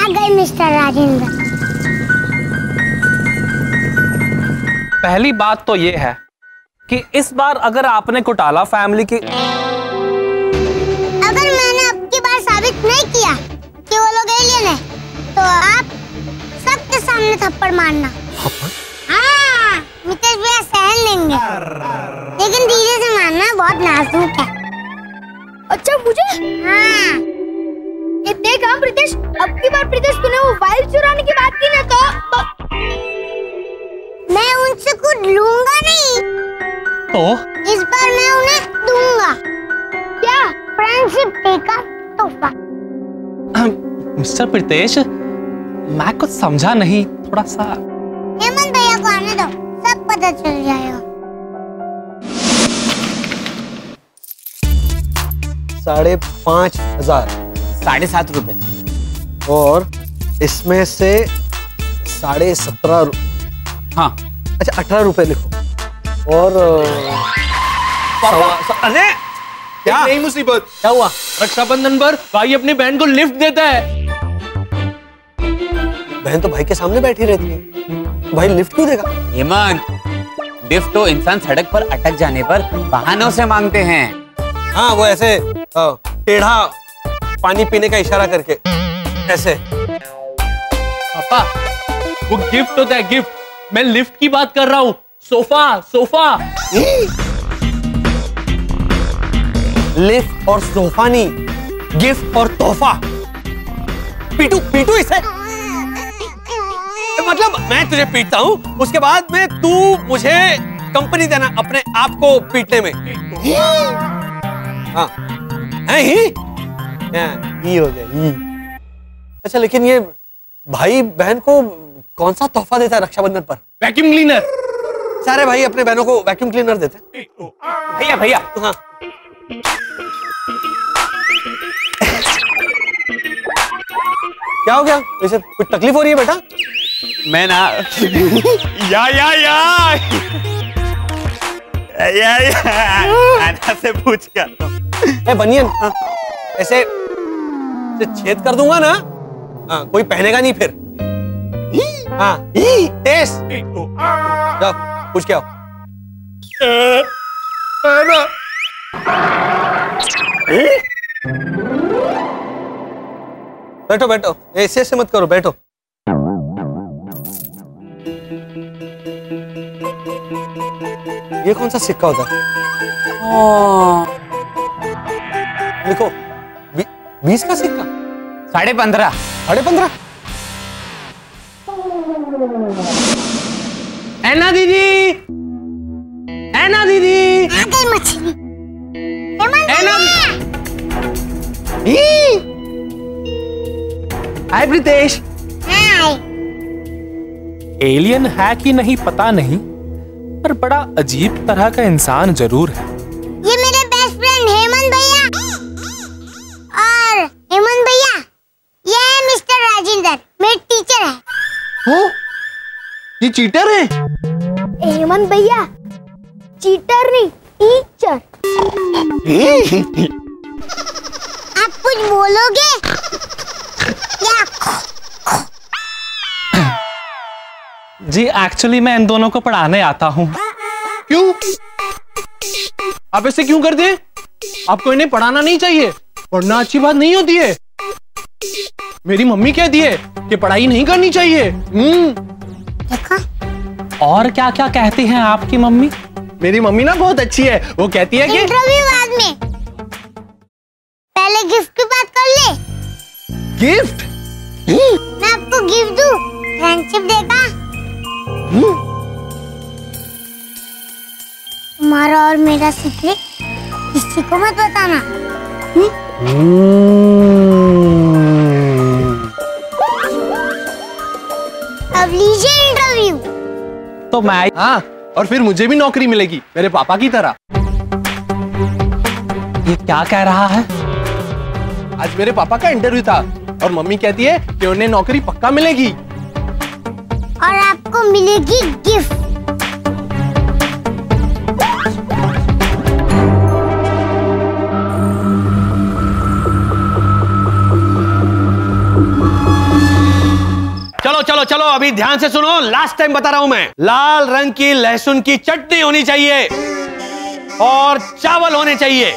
गए मिस्टर राजेंद्र। पहली बात तो ये है कि इस बार अगर आपने घोटाला फैमिली की, अगर मैंने अब की बार साबित नहीं किया कि वो लोग एलियन है, तो आप सबके सामने थप्पड़ मारना। हाँ, मितेश भैया सहन लेंगे, लेकिन धीरे से मारना, बहुत नाजुक है। अच्छा मुझे? हाँ। ये देख हाँ प्रीतेश, अब की बार प्रीतेश तूने वो फाइल चुराने की बात की ना, तो मैं उनसे कुछ लूंगा नहीं, तो इस बार मैं उन्हें दूंगा। क्या? फ्रेंडशिप डे का तोहफा। मिस्टर प्रीतेश, मैं कुछ समझा नहीं, थोड़ा सा। हेमंत भैया को आने दो, सब पता चल जाएगा। 5,500। 7.5 रुपए। और इसमें से 17.5। हाँ अच्छा 18 रुपए लिखो। और अरे क्या नई मुसीबत क्या हुआ? रक्षाबंधन पर भाई अपनी बहन को लिफ्ट देता है। बहन तो भाई के सामने बैठी रहती है, भाई लिफ्ट क्यों देगा? हेमंत, लिफ्ट तो इंसान सड़क पर अटक जाने पर बहानों से मांगते हैं। हाँ वो ऐसे टेढ़ा पानी पीने का इशारा करके ऐसे। पापा वो गिफ्ट होता है, गिफ्ट। मैं लिफ्ट की बात कर रहा हूँ। Sofa sofa. लिफ्ट और सोफा नहीं, गिफ्ट और तोहफा। पीटू पीटू इसे। मतलब मैं तुझे पीटता हूँ, उसके बाद में तू मुझे कंपनी देना अपने आप को पीटने में। हाँ है ही हो गया ही। अच्छा लेकिन ये भाई बहन को कौन सा तोहफा देता है रक्षाबंधन पर? Vacuum cleaner. सारे भाई अपने बहनों को वैक्यूम क्लीनर देते। भैया भैया। हाँ क्या हो गया? वैसे कुछ तकलीफ हो रही है बेटा? मैं ना या आना से पूछ क्या बनियन ऐसे छेद कर दूंगा ना, हाँ कोई पहनेगा नहीं फिर। हाँ टेस्ट जाओ पूछ क्या हो। बैठो बैठो, ऐसे मत करो, बैठो। ये कौन सा सिक्का होता है? देखो 20 का सिक्का। 15.5। 15.5। ऐना दीदी, ऐना दीदी, आ गई मछली। ऐना हाय प्रीतेश। हाय। एलियन है कि नहीं पता नहीं, पर बड़ा अजीब तरह का इंसान जरूर है। ये मेरे बेस्ट फ्रेंड हेमंत भैया, और हेमंत भैया ये है मिस्टर राजेंद्र, मेरे टीचर है। हो ये चीटर है? हेमंत भैया चीटर नहीं, टीचर। आप कुछ बोलोगे या? जी एक्चुअली मैं इन दोनों को पढ़ाने आता हूँ। क्यों? आप ऐसे क्यों करते हैं? आपको इन्हें पढ़ाना नहीं चाहिए, पढ़ना अच्छी बात नहीं होती है। मेरी मम्मी कहती है कि पढ़ाई नहीं करनी चाहिए। देखा? और क्या क्या कहती हैं आपकी मम्मी? मेरी मम्मी ना बहुत अच्छी है, वो कहती है कि इंटरव्यू बाद में, पहले गिफ्ट की बात कर ले। गिफ्ट? मैं आपको गिफ्ट दूं, फ्रेंडशिप डे का। तुम्हारा और मेरा सीक्रेट किसी को मत बताना। अब लीजिए इंटरव्यू। तो मैं हाँ, और फिर मुझे भी नौकरी मिलेगी मेरे पापा की तरह। ये क्या कह रहा है? आज मेरे पापा का इंटरव्यू था और मम्मी कहती है कि उन्हें नौकरी पक्का मिलेगी और आपको मिलेगी गिफ्ट। चलो चलो चलो, अभी ध्यान से सुनो, लास्ट टाइम बता रहा हूं मैं। लाल रंग की लहसुन की चटनी होनी चाहिए और चावल होने चाहिए।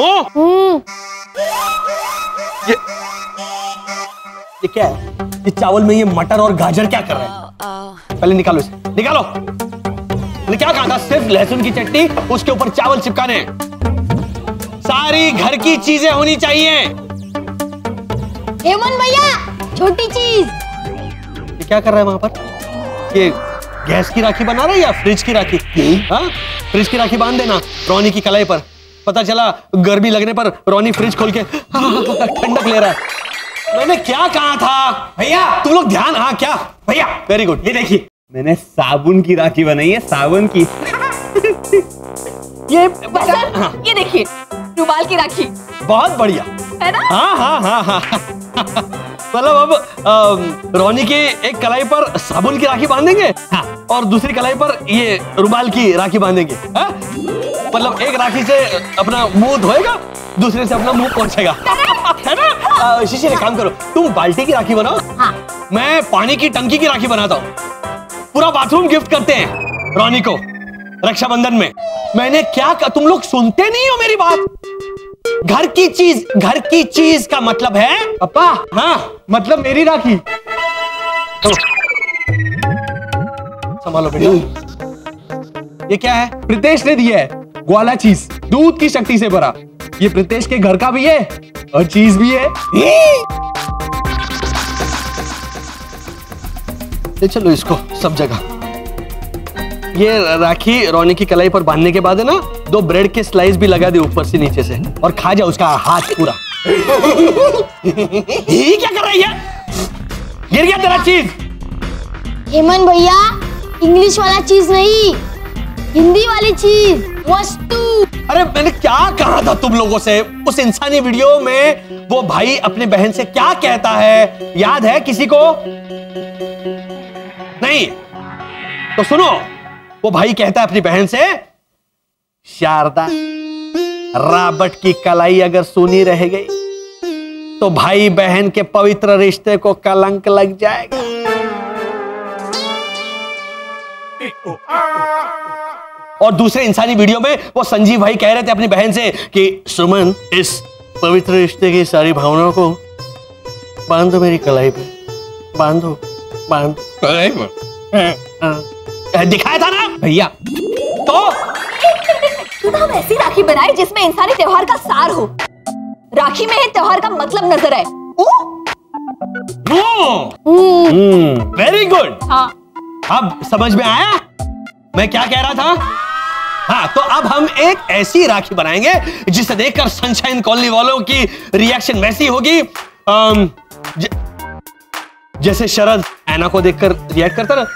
ये क्या है? ये चावल में ये मटर और गाजर क्या कर रहे हैं? पहले निकालो इसे, निकालो। मैंने क्या कहा था? सिर्फ लहसुन की चटनी, उसके ऊपर चावल चिपकाने। सारी घर की चीजें होनी चाहिए। हेमंत भैया, छोटी चीज। ये क्या कर रहा है वहां पर? ये गैस की राखी बना रहा है या फ्रिज की राखी? हाँ, फ्रिज की राखी बांध देना रोनी की कलाई पर। पता चला गर्मी लगने पर रोनी फ्रिज खोल के ठंडक ले रहा है। मैंने क्या कहा था? भैया तुम लोग ध्यान। हाँ क्या भैया, वेरी गुड। ये देखिए, मैंने साबुन की राखी बनाई है, साबुन की। ये देखिए, रुमाल की राखी। बहुत बढ़िया है ना? हाँ हाँ हाँ हाँ। मतलब अब रोनी की एक कलाई पर साबुन की राखी बांधेंगे, हाँ, और दूसरी कलाई पर ये रुमाल की राखी बांधेंगे। हाँ? मतलब एक राखी से अपना मुंह धोएगा, दूसरे से अपना मुंह पोंछेगा। है ना? शीशी, एक काम करो, तुम बाल्टी की राखी बनाओ, हाँ। मैं पानी की टंकी की राखी बनाता हूँ। पूरा बाथरूम गिफ्ट करते हैं रोनी को रक्षाबंधन में। मैंने क्या तुम लोग सुनते नहीं हो मेरी बात? घर की चीज का मतलब है पापा। हाँ, मतलब मेरी राखी। संभालो बेटा। ये क्या है? प्रीतेश ने दिया है, ग्वाला चीज, दूध की शक्ति से भरा। ये प्रीतेश के घर का भी है और चीज भी है। ले चलो इसको सब जगह। ये राखी रोनी की कलाई पर बांधने के बाद है ना, 2 ब्रेड के स्लाइस भी लगा दे ऊपर से नीचे से, और खा जा उसका हाथ पूरा। ये क्या कर रही है? गिर गया तेरा चीज। हेमंत भैया, इंग्लिश वाला चीज नहीं, हिंदी वाली चीज, वस्तु। अरे मैंने क्या कहा था तुम लोगों से? उस इंसानी वीडियो में वो भाई अपने बहन से क्या कहता है, याद है किसी को? नहीं तो सुनो, वो भाई कहता है अपनी बहन से, शारदा, रॉबर्ट की कलाई अगर सूनी रह गई तो भाई बहन के पवित्र रिश्ते को कलंक लग जाएगा। और दूसरे इंसानी वीडियो में वो संजीव भाई कह रहे थे अपनी बहन से कि सुमन, इस पवित्र रिश्ते की सारी भावनाओं को बांधो मेरी कलाई पे, बांधो कलाई पर। दिखाया था ना भैया। तो हम ऐसी राखी बनाए जिसमें इंसानी त्योहार का सार हो। राखी में त्योहार का मतलब नजर आए। Very good. हाँ। अब समझ में आया मैं क्या कह रहा था? हाँ, तो अब हम एक ऐसी राखी बनाएंगे जिसे देखकर सनशाइन कॉलोनी वालों की रिएक्शन वैसी होगी जैसे शरद ऐना को देखकर रिएक्ट करता ना।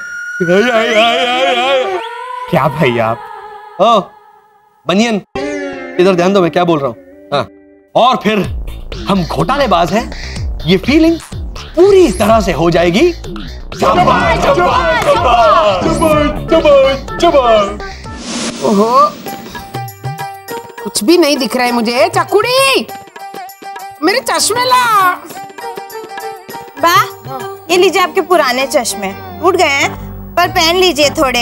क्या भैया आप? ओ बनियन, इधर ध्यान दो, मैं क्या बोल रहा हूं। हाँ, और फिर हम घोटालेबाज हैं, ये फीलिंग पूरी तरह से हो जाएगी। ओहो, कुछ भी नहीं दिख रहा है मुझे। चकुड़ी, मेरे चश्मे ला। बा, ये लीजिए आपके पुराने चश्मे, टूट गए हैं पर पहन लीजिए थोड़े।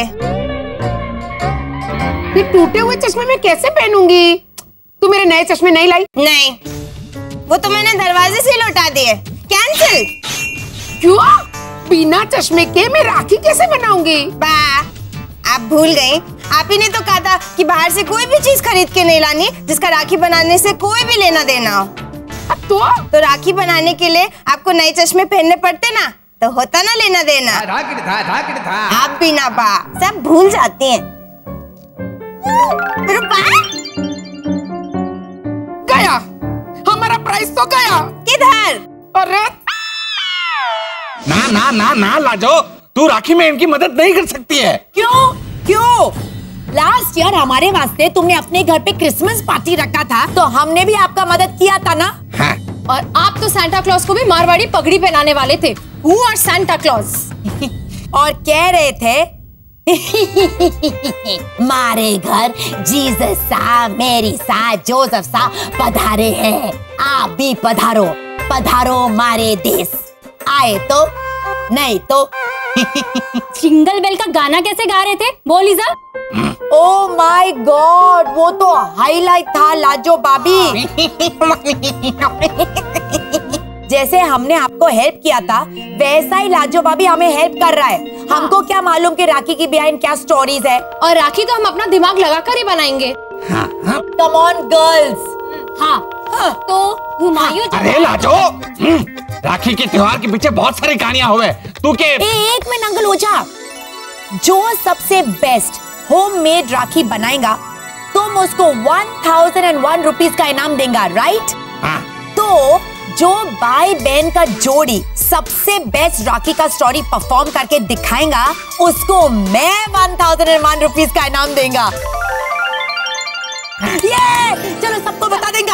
ये टूटे हुए चश्मे मैं कैसे पहनूंगी? तू मेरे नए चश्मे नहीं लाई? नहीं, वो तो मैंने दरवाजे से लौटा दिए। कैंसिल। क्यों? बिना चश्मे के मैं राखी कैसे बनाऊंगी? बा, आप भूल गई, आप ही ने तो कहा था कि बाहर से कोई भी चीज खरीद के नहीं लानी जिसका राखी बनाने से कोई भी लेना देना हो। तो राखी बनाने के लिए आपको नए चश्मे पहनने पड़ते ना, तो होता ना लेना देना। आप भी ना बा, सब भूल जाती हैं। गया हमारा प्राइस तो गया। किधर? अरे ना ना ना ना लाजो, तू राखी में इनकी मदद नहीं कर सकती है। क्यों? लास्ट ईयर हमारे वास्ते तुमने अपने घर पे क्रिसमस पार्टी रखा था, तो हमने भी आपका मदद किया था ना। हाँ। और आप तो सांता क्लॉज को भी मारवाड़ी पगड़ी पहनाने वाले थे। Who are Santa Claus? और कह रहे थे मारे घर जीसस सा, मेरी सा, जोसेफ सा पधारे हैं। आप भी पधारो, पधारो मारे देश। आए तो नहीं तो जिंगल बेल का गाना कैसे गा रहे थे, बोली जा। ओ माय गॉड, वो तो हाईलाइट था लाजो बाबी। जैसे हमने आपको हेल्प किया था वैसा ही लाजो बाबी हमें हेल्प कर रहा है। हमको क्या मालूम कि राखी की बिहाइंड क्या स्टोरीज है, और राखी तो हम अपना दिमाग लगाकर ही बनाएंगे। Come on girls. हाँ तो हुमायूं। अरे लाजो, राखी के त्योहार के पीछे बहुत सारी कहानियां हुए। तू के एक मिनट अंकल ओझा, जो सबसे बेस्ट होममेड राखी बनाएगा तुम उसको 1001 रुपीज का इनाम देगा, राइट? तो जो भाई बहन का जोड़ी सबसे बेस्ट राखी का स्टोरी परफॉर्म करके दिखाएगा उसको मैं 1001 रुपीज का इनाम देगा। ये चलो सबको बता देगा।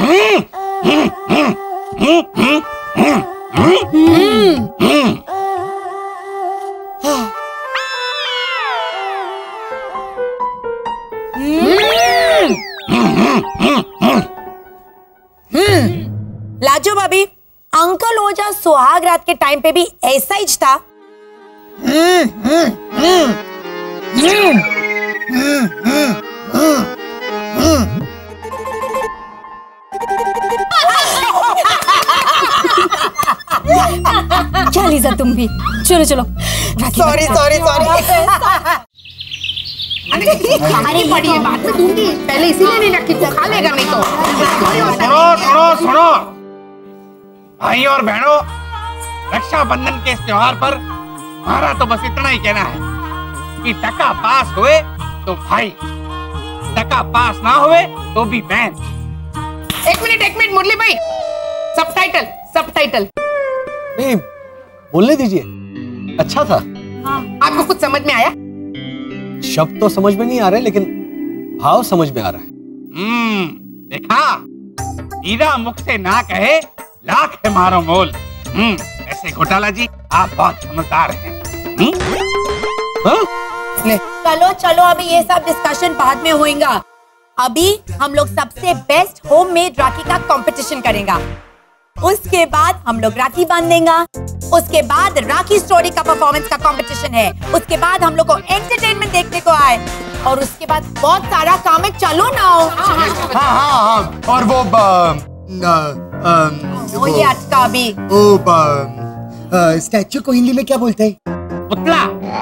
लाजो भाभी, अंकल ओझा सुहाग रात के टाइम पे भी ऐसा ही था। क्या लीजा तुम भी, चलो चलो। Sorry sorry sorry. अरे पड़ी है, बात में दूंगी, पहले इसीलिए नहीं रखी, तू खा लेगा नहीं तो। सुनो सुनो सुनो भाई और बहनों, रक्षाबंधन के इस त्योहार पर हमारा तो बस इतना ही कहना है कि टका पास हुए तो भाई, टका पास ना हुए तो भी बहन। एक मिनट मुरली भाई, सबटाइटल। नहीं, बोलने दीजिए, अच्छा था। आपको कुछ समझ में आया? शब्द तो समझ में नहीं आ रहे लेकिन भाव समझ में आ रहा है। देखा, हीरा मुख से ना कहे लाख है मारो मोल। ऐसे घोटाला जी आप बहुत समझदार हैं। चलो चलो, अभी ये सब डिस्कशन बाद में होएगा। अभी हम लोग सबसे बेस्ट होममेड राखी का कंपटीशन करेंगे। उसके बाद हम लोग राखी बांधेंगे। उसके बाद राखी स्टोरी का परफॉर्मेंस का कंपटीशन है। उसके बाद हम लोग को एंटरटेनमेंट देखने को आए, और उसके बाद बहुत सारा काम है, चलो ना। हाँ, और वो ये अटका भी। स्टैच्यू को हिंदी में क्या बोलते हैं? पुतला।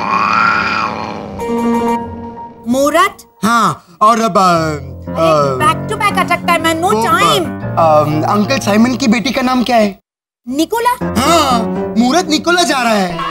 मुहूर्त। हाँ, और अब बैक टू बैक अटकता है, मैं नो टाइम। अंकल साइमन की बेटी का नाम क्या है? निकोला। हाँ, मुहूर्त निकोला जा रहा है।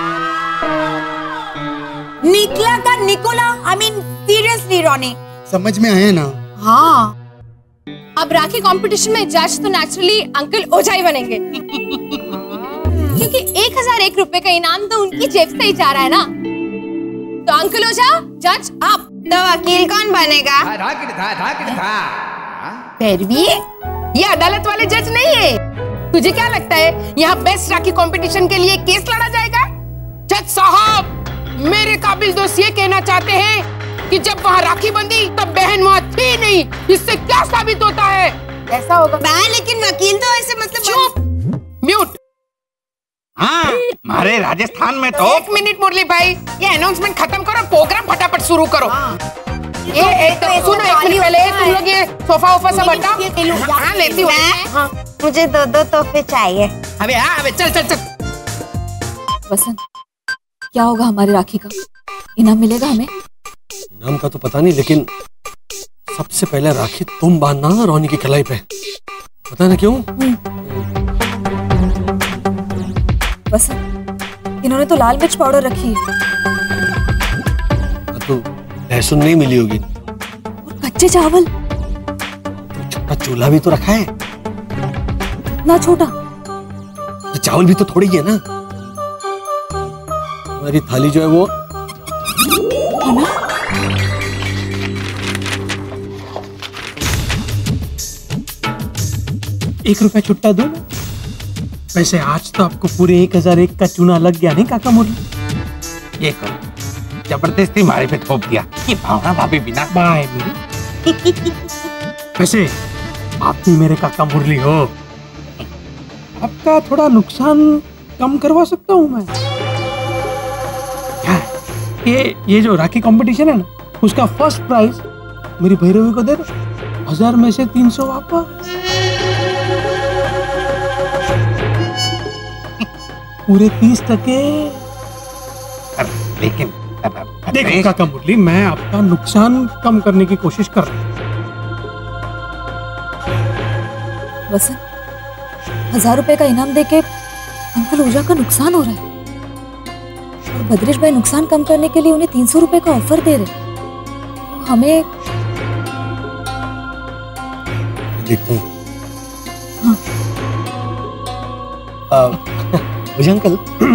निकला का Nikola, I mean seriously Ronnie. समझ में आया ना? हाँ। अब राखी कंपटीशन में जज तो नेचुरली अंकल ओझा ही बनेंगे, क्योंकि 1001 रुपए का इनाम तो उनकी जेब से ही जा रहा है ना। तो अंकल ओझा, जज आप। तो वकील कौन बनेगा? फिर भी ये अदालत वाले जज नहीं है। तुझे क्या लगता है यहाँ बेस्ट राखी कंपटीशन के लिए केस लड़ा जाएगा? जज साहब, मेरे काबिल दोस्त ये कहना चाहते हैं कि जब वहाँ राखी बंधी तब बहन वहाँ थी नहीं। इससे क्या साबित होता है? ऐसा होगा। लेकिन वकील तो ऐसे मतलब। चुप, म्यूट। हाँ, हमारे राजस्थान में तो। एक मिनट मुरली भाई, ये अनाउंसमेंट खत्म करो, प्रोग्राम फटाफट शुरू करो। सुनो, एक मिनट पहले तुम लोग ये सोफा वोफा सब हटाओ। हाँ, लेती हूँ। मुझे 2 तोहफे चाहिए। अबे चल। वसंत, क्या होगा हमारी राखी का? इनाम मिलेगा हमें? नाम का तो पता नहीं, लेकिन सबसे पहले राखी तुम बांधना रोनी की कलाई पे। पता ना क्यों? वसंत, इन्होंने तो लाल मिर्च पाउडर रखी है। तो लहसुन नहीं मिली होगी। और कच्चे चावल। तो छोटा चूल्हा भी तो रखा है। ना छोटा। तो चावल भी तो थोड़ी है ना। हमारी थाली जो है वो ₹1 छुट्टा दो। वैसे आज तो आपको पूरे 1001 का चूना लग गया नहीं काका मुरली? ये करो, जबरदस्ती मारे पे थोप दिया। ये भावना भाभी बिना। बाय मेरी। वैसे आप भी मेरे काका मुरली हो, आपका थोड़ा नुकसान कम करवा सकता हूँ मैं। ये जो राखी कंपटीशन है ना, उसका फर्स्ट प्राइज मेरी भैरवी को दे दो। 1000 में से 300 वापस। पूरे 30%। लेकिन देखो काका मुरली, मैं आपका नुकसान कम करने की कोशिश कर रहा हूँ। वसंत, 1000 रुपए का इनाम देके अंकल ओझा का नुकसान हो रहा है और भद्रेश भाई नुकसान कम करने के लिए उन्हें 300 रुपए का ऑफर दे रहे। हमें देखते हैं। हाँ। मुझे अंकल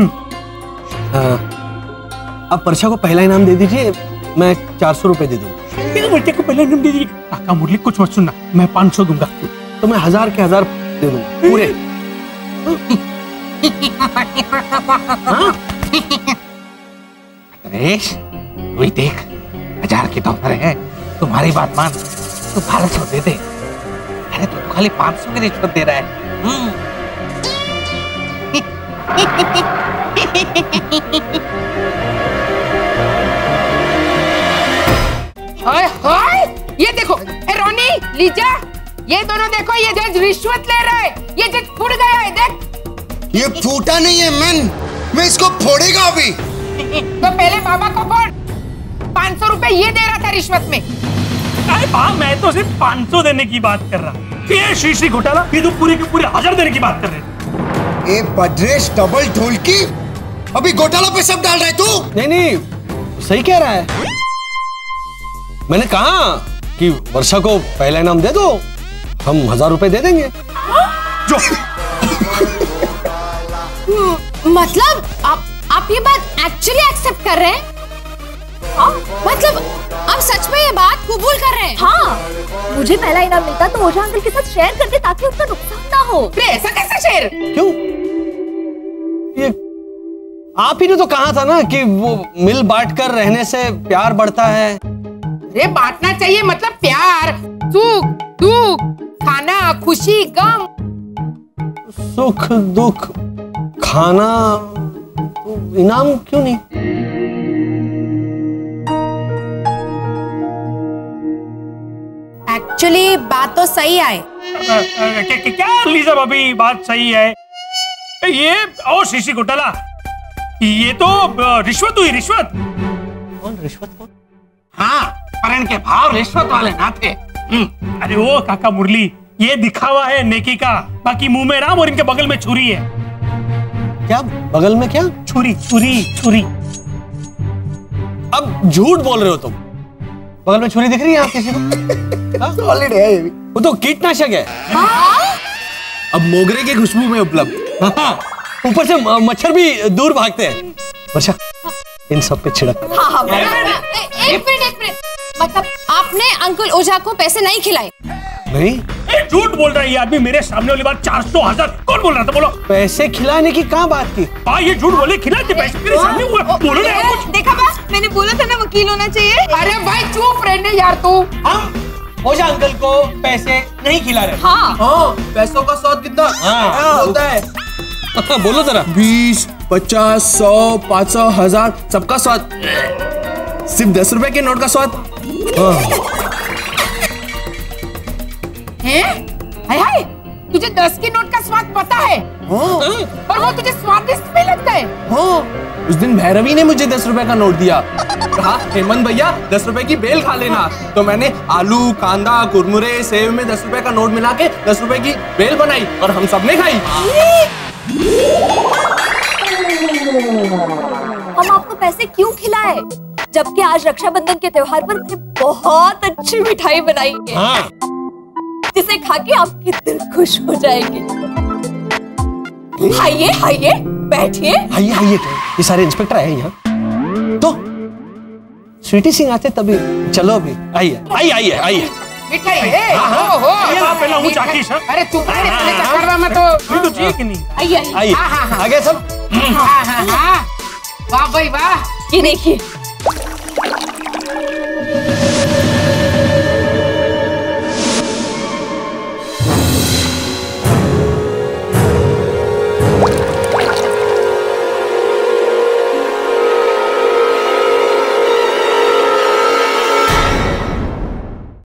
आप पर्चा को पहला इनाम दे दीजिए, मैं 400 रुपए दे दूंगा। मेरे बेटे को पहला इनाम दे दीजिए। काका मुरली कुछ मत सुनना, मैं 500 दूंगा। तो मैं 1000 के 1000 दे दूंगा पूरे। नरेश, वही देख, 1000 की ऑफर है। तुम्हारी बात मान, तो 1200 दे दे। अरे तू तो खाली 500 की रिश्वत दे रहा है। हाय हाय, ये देखो, ए रोनी, लीजा, ये दोनों देखो, ये जज रिश्वत ले रहा है। ये जज फूट गया है, देख। ये फूटा नहीं है मैन, मैं इसको फोड़ेगा अभी। तो पहले बाबा को फोड़। 500 रुपए ये दे रहा था रिश्वत में। अरे बा, मैं तो सिर्फ 500 देने की बात कर रहा। ये शीशी घोटाला, ये तो पूरे के पूरे 1000 देने की बात कर रहे। ए भद्रेश डबल ढोलकी, अभी घोटाला पे सब डाल रहा है तू। नहीं, सही कह रहा है। मैंने कहा कि वर्षा को पहला इनाम दे दो, हम 1000 रुपए दे देंगे। जो मतलब आप ये बात एक्चुअली एक्सेप्ट कर रहे हैं? हाँ, मतलब आप सच में ये बात कबूल कर रहे हैं? हाँ, मुझे पहला इनाम मिलता तो ओझा अंकल के साथ शेयर कर दे ताकि उसका नुकसान ना हो। ऐसा कैसे शेयर? क्यों? ये आप ही ने तो कहा था ना कि वो मिल बांट कर रहने से प्यार बढ़ता है। अरे बांटना चाहिए, मतलब प्यार, सुख दुख, खाना, खुशी, गम। सुख दुख खाना, तो इनाम क्यों नहीं? एक्चुअली बात तो सही है। क्या लीजा भाभी, बात सही है। ये और शीशी घोटाला, ये तो रिश्वत हुई। रिश्वत कौन? रिश्वत कौन? हाँ, पर इनके भाव रिश्वत वाले ना थे। अरे ओ काका मुरली, ये दिखावा है नेकी का, बाकी मुंह में राम और इनके बगल में छुरी है। क्या बगल में? क्या छुरी? छुरी छुरी। अब झूठ बोल रहे हो तुम। बगल में छुरी दिख रही है आप किसी को? सॉलिड है ये भी। वो तो कीटनाशक है। अब मोगरे की खुशबू में उपलब्ध। हाँ, ऊपर से मच्छर भी दूर भागते हैं। वर्षा, इन सब पे छिड़क। एक मिनट, मतलब आपने अंकल ओझा को पैसे नहीं खिलाए? नहीं, झूठ बोल रहा है ये आदमी। मेरे सामने वाली बात 400 1000 कौन बोल रहा था? बोलो। पैसे खिलाने की कहाँ बात की? हाँ, ये झूठ बोले, खिलाते पैसे मेरे सामने हुआ। बोलो ना कुछ। देखा बस, मैंने बोला था ना वकील होना चाहिए। अरे भाई चुप रहने यार तू। हम ओझा अंकल को पैसे नहीं खिला रहे। हाँ, पैसों का स्वाद कितना होता है? बोलो जरा। 20, 50, 100, 500, 1000 सबका स्वाद, सिर्फ 10 रुपए के नोट का स्वाद। हैं? हाय हाय, तुझे 10 की नोट का स्वाद पता है? पर वो तुझे स्वादिष्ट भी लगता है। उस दिन भैरवी ने मुझे 10 रुपए का नोट दिया, कहा हेमंत भैया 10 रुपए की बेल खा लेना। तो मैंने आलू, कांदा, कुरमुरे, सेव में 10 रुपए का नोट मिला के 10 रुपए की बेल बनाई और हम सबने खाई। हम आपको पैसे क्यों खिलाए, जबकि आज रक्षाबंधन के त्योहार पर मैंने बहुत अच्छी मिठाई बनाई है, जिसे खा के आपकी दिल खुश हो जाएगी। आइए आइए बैठिए। आइए आइए, ये सारे इंस्पेक्टर आए यहाँ। तो स्वीटी सिंह आते तभी। चलो अभी आइए आइए आइए आइए। मिठाई है। ओहो, पहला हूँ चाकीस। अरे तू कर रहा मैं तो जी कि नहीं? आइए आइए, आगे सब। वाह भाई वाह। ये देखिए